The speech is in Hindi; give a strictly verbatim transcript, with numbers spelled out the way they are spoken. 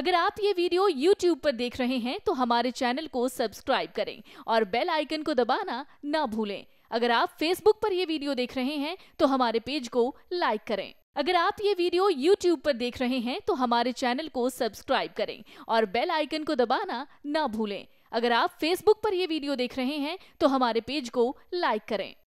अगर आप ये वीडियो यूट्यूब पर देख रहे हैं तो हमारे चैनल को सब्सक्राइब करें और बेल आइकन को दबाना ना भूलें। अगर आप फेसबुक पर ये वीडियो देख रहे हैं तो हमारे पेज को लाइक करें। अगर आप ये वीडियो यूट्यूब पर देख रहे हैं तो हमारे चैनल को सब्सक्राइब करें और बेल आइकन को दबाना ना भूलें। अगर आप फेसबुक पर ये वीडियो देख रहे हैं तो हमारे पेज को लाइक करें।